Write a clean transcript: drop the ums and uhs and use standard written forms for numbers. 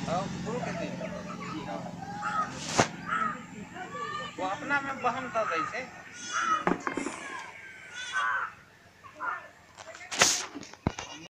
गुरु के दिन वो अपना में बहम कर रही थे।